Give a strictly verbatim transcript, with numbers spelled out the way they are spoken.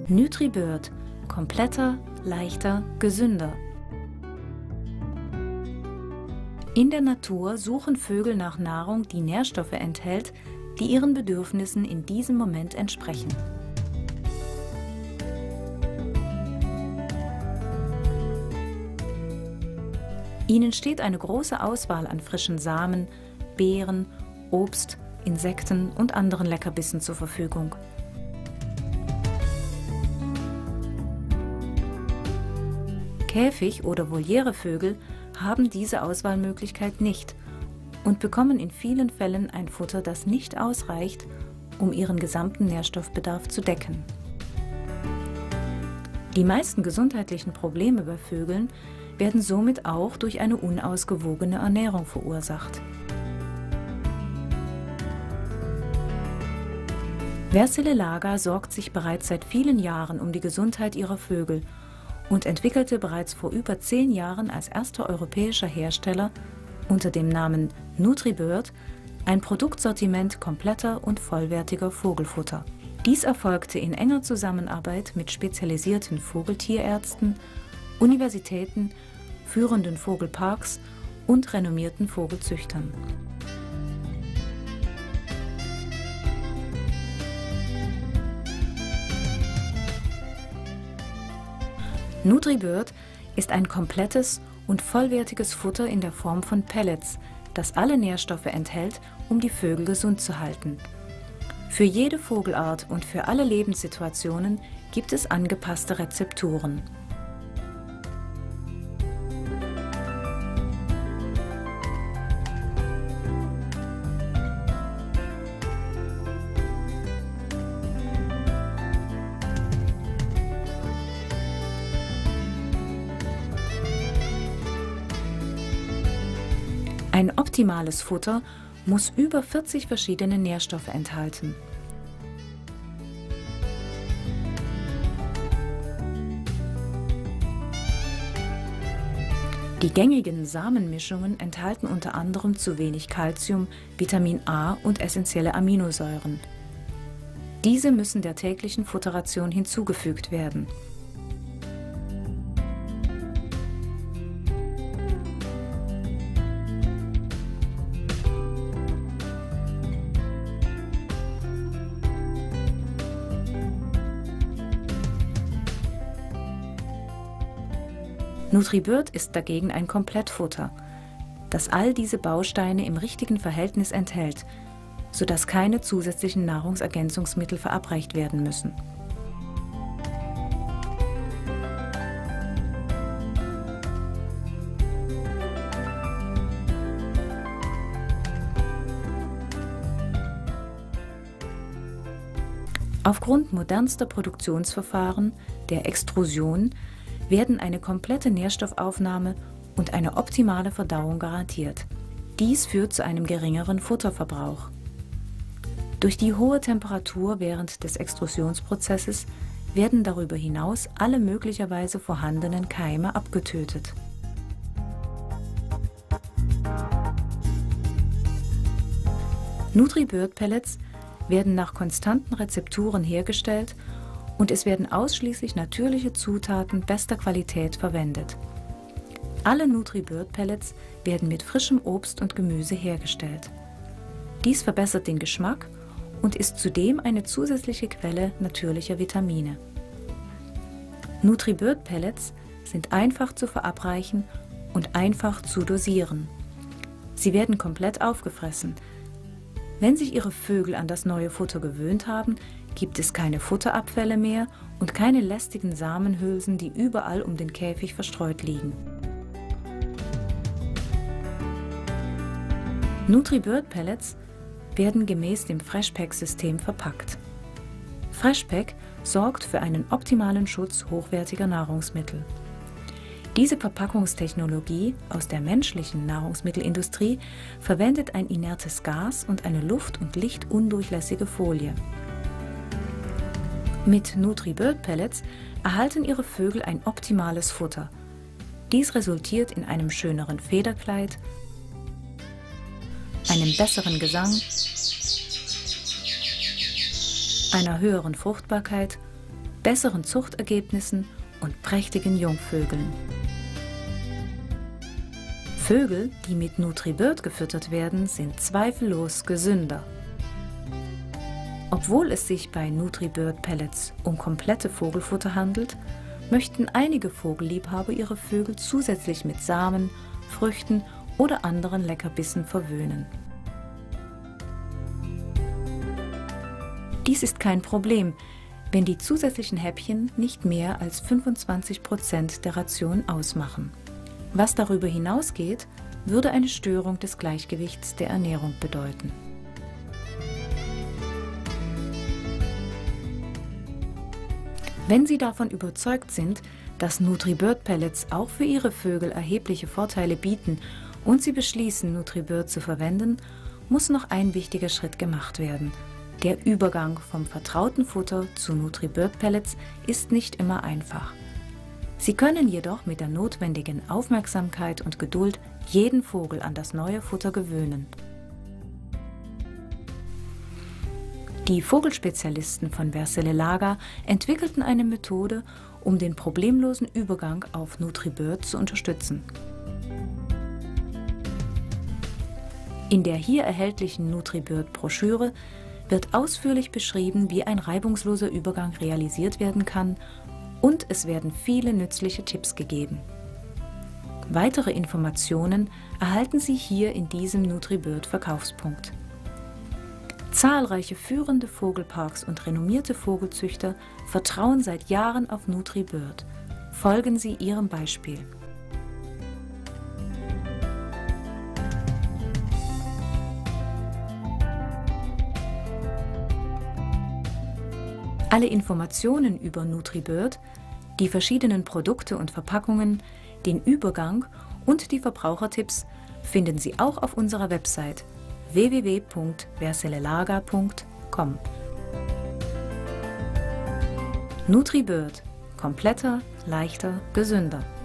NutriBird – kompletter, leichter, gesünder. In der Natur suchen Vögel nach Nahrung, die Nährstoffe enthält, die ihren Bedürfnissen in diesem Moment entsprechen. Ihnen steht eine große Auswahl an frischen Samen, Beeren, Obst, Insekten und anderen Leckerbissen zur Verfügung. Käfig- oder Volierevögel haben diese Auswahlmöglichkeit nicht und bekommen in vielen Fällen ein Futter, das nicht ausreicht, um ihren gesamten Nährstoffbedarf zu decken. Die meisten gesundheitlichen Probleme bei Vögeln werden somit auch durch eine unausgewogene Ernährung verursacht. Versille Lager sorgt sich bereits seit vielen Jahren um die Gesundheit ihrer Vögel und entwickelte bereits vor über zehn Jahren als erster europäischer Hersteller unter dem Namen NutriBird ein Produktsortiment kompletter und vollwertiger Vogelfutter. Dies erfolgte in enger Zusammenarbeit mit spezialisierten Vogeltierärzten, Universitäten, führenden Vogelparks und renommierten Vogelzüchtern. NutriBird ist ein komplettes und vollwertiges Futter in der Form von Pellets, das alle Nährstoffe enthält, um die Vögel gesund zu halten. Für jede Vogelart und für alle Lebenssituationen gibt es angepasste Rezepturen. Ein optimales Futter muss über vierzig verschiedene Nährstoffe enthalten. Die gängigen Samenmischungen enthalten unter anderem zu wenig Calcium, Vitamin A und essentielle Aminosäuren. Diese müssen der täglichen Futterration hinzugefügt werden. NutriBird ist dagegen ein Komplettfutter, das all diese Bausteine im richtigen Verhältnis enthält, sodass keine zusätzlichen Nahrungsergänzungsmittel verabreicht werden müssen. Aufgrund modernster Produktionsverfahren, der Extrusion, werden eine komplette Nährstoffaufnahme und eine optimale Verdauung garantiert. Dies führt zu einem geringeren Futterverbrauch. Durch die hohe Temperatur während des Extrusionsprozesses werden darüber hinaus alle möglicherweise vorhandenen Keime abgetötet. NutriBird Pellets werden nach konstanten Rezepturen hergestellt und es werden ausschließlich natürliche Zutaten bester Qualität verwendet. Alle NutriBird Pellets werden mit frischem Obst und Gemüse hergestellt. Dies verbessert den Geschmack und ist zudem eine zusätzliche Quelle natürlicher Vitamine. NutriBird Pellets sind einfach zu verabreichen und einfach zu dosieren. Sie werden komplett aufgefressen. Wenn sich Ihre Vögel an das neue Futter gewöhnt haben, gibt es keine Futterabfälle mehr und keine lästigen Samenhülsen, die überall um den Käfig verstreut liegen. NutriBird Pellets werden gemäß dem Freshpack-System verpackt. Freshpack sorgt für einen optimalen Schutz hochwertiger Nahrungsmittel. Diese Verpackungstechnologie aus der menschlichen Nahrungsmittelindustrie verwendet ein inertes Gas und eine luft- und lichtundurchlässige Folie. Mit NutriBird Pellets erhalten Ihre Vögel ein optimales Futter. Dies resultiert in einem schöneren Federkleid, einem besseren Gesang, einer höheren Fruchtbarkeit besseren Zuchtergebnissen und prächtigen Jungvögeln. Vögel, die mit Nutribird gefüttert werden, sind zweifellos gesünder. Obwohl es sich bei Nutribird Pellets um komplette Vogelfutter handelt, möchten einige Vogelliebhaber ihre Vögel zusätzlich mit Samen, Früchten oder anderen Leckerbissen verwöhnen. Dies ist kein Problem, wenn die zusätzlichen Häppchen nicht mehr als fünfundzwanzig Prozent der Ration ausmachen. Was darüber hinausgeht, würde eine Störung des Gleichgewichts der Ernährung bedeuten. Wenn Sie davon überzeugt sind, dass Nutribird Pellets auch für Ihre Vögel erhebliche Vorteile bieten und Sie beschließen, Nutribird zu verwenden, muss noch ein wichtiger Schritt gemacht werden. Der Übergang vom vertrauten Futter zu Nutribird Pellets ist nicht immer einfach. Sie können jedoch mit der notwendigen Aufmerksamkeit und Geduld jeden Vogel an das neue Futter gewöhnen. Die Vogelspezialisten von Versille Lager entwickelten eine Methode, um den problemlosen Übergang auf Nutribird zu unterstützen. In der hier erhältlichen Nutribird-Broschüre wird ausführlich beschrieben, wie ein reibungsloser Übergang realisiert werden kann, und es werden viele nützliche Tipps gegeben. Weitere Informationen erhalten Sie hier in diesem Nutribird-Verkaufspunkt. Zahlreiche führende Vogelparks und renommierte Vogelzüchter vertrauen seit Jahren auf Nutribird. Folgen Sie ihrem Beispiel. Alle Informationen über Nutribird, die verschiedenen Produkte und Verpackungen, den Übergang und die Verbrauchertipps finden Sie auch auf unserer Website w w w punkt versillelager punkt com. Nutribird – kompletter, leichter, gesünder.